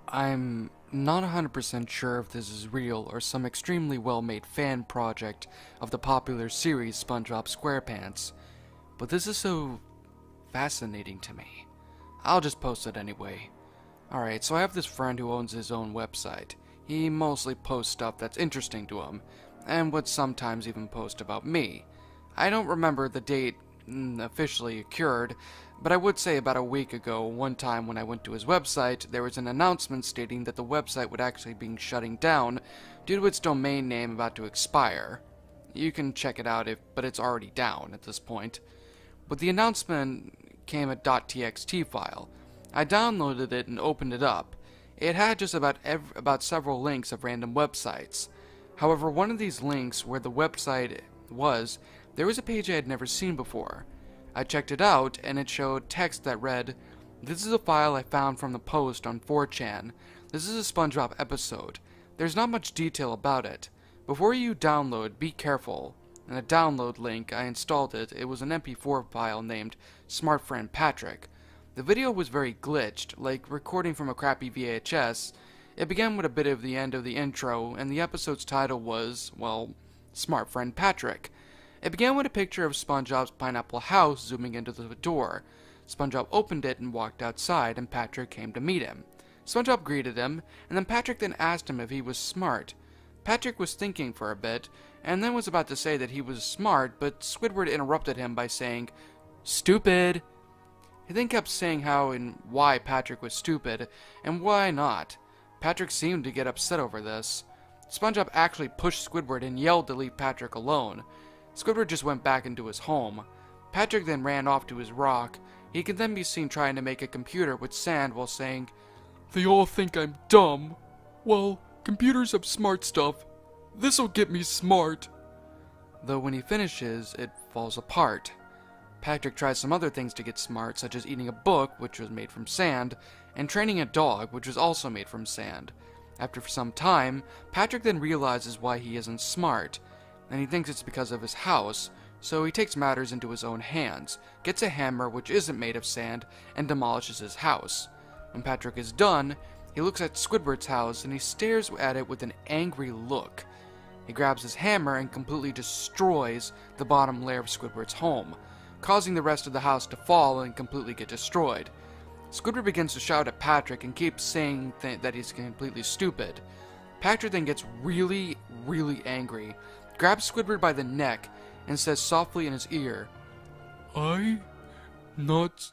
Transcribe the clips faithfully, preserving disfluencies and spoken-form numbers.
I'm not one hundred percent sure if this is real or some extremely well-made fan project of the popular series SpongeBob SquarePants, but this is so fascinating to me. I'll just post it anyway. Alright, so I have this friend who owns his own website. He mostly posts stuff that's interesting to him, and would sometimes even post about me. I don't remember the date mm, officially occurred, but I would say about a week ago, one time when I went to his website, there was an announcement stating that the website would actually be shutting down due to its domain name about to expire. You can check it out, if, but it's already down at this point. But the announcement came a .txt file. I downloaded it and opened it up. It had just about ev about several links of random websites. However, one of these links where the website was, there was a page I had never seen before. I checked it out, and it showed text that read, "This is a file I found from the post on four chan. This is a SpongeBob episode. There's not much detail about it. Before you download, be careful." And a download link, I installed it. It was an M P four file named Smart Friend Patrick. The video was very glitched, like recording from a crappy V H S. It began with a bit of the end of the intro, and the episode's title was, well, Smart Friend Patrick. It began with a picture of SpongeBob's pineapple house zooming into the door. SpongeBob opened it and walked outside, and Patrick came to meet him. SpongeBob greeted him, and then Patrick then asked him if he was smart. Patrick was thinking for a bit, and then was about to say that he was smart, but Squidward interrupted him by saying, "Stupid!" He then kept saying how and why Patrick was stupid, and why not. Patrick seemed to get upset over this. SpongeBob actually pushed Squidward and yelled to leave Patrick alone. Squidward just went back into his home. Patrick then ran off to his rock. He could then be seen trying to make a computer with sand while saying, "They all think I'm dumb. Well, computers have smart stuff. This'll get me smart." Though when he finishes, it falls apart. Patrick tries some other things to get smart, such as eating a book, which was made from sand, and training a dog, which was also made from sand. After some time, Patrick then realizes why he isn't smart, and he thinks it's because of his house, so he takes matters into his own hands, gets a hammer which isn't made of sand, and demolishes his house. When Patrick is done, he looks at Squidward's house and he stares at it with an angry look. He grabs his hammer and completely destroys the bottom layer of Squidward's home, causing the rest of the house to fall and completely get destroyed. Squidward begins to shout at Patrick and keeps saying th that he's completely stupid. Patrick then gets really, really angry, grabs Squidward by the neck, and says softly in his ear, "I, not,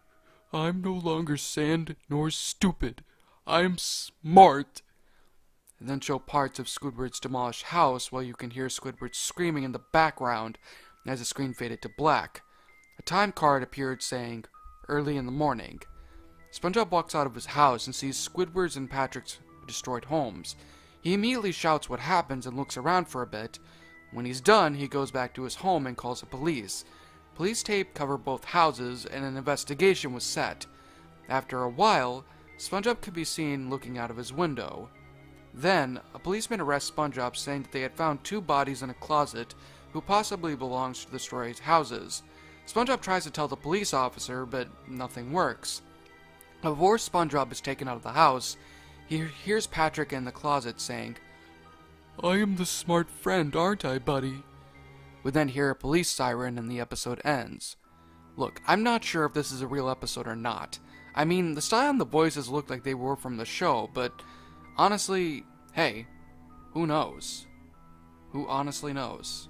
I'm no longer sand nor stupid. I'm smart." And then show parts of Squidward's demolished house while you can hear Squidward screaming in the background as the screen faded to black. A time card appeared saying, "Early in the morning." SpongeBob walks out of his house and sees Squidward's and Patrick's destroyed homes. He immediately shouts what happens and looks around for a bit. When he's done, he goes back to his home and calls the police. Police tape covered both houses, and an investigation was set. After a while, SpongeBob could be seen looking out of his window. Then, a policeman arrests SpongeBob, saying that they had found two bodies in a closet who possibly belongs to the destroyed houses. SpongeBob tries to tell the police officer, but nothing works. Before SpongeBob is taken out of the house, he hears Patrick in the closet saying, "I am the smart friend, aren't I, buddy?" We then hear a police siren and the episode ends. Look, I'm not sure if this is a real episode or not. I mean, the style and the voices look like they were from the show, but honestly, hey, who knows? Who honestly knows?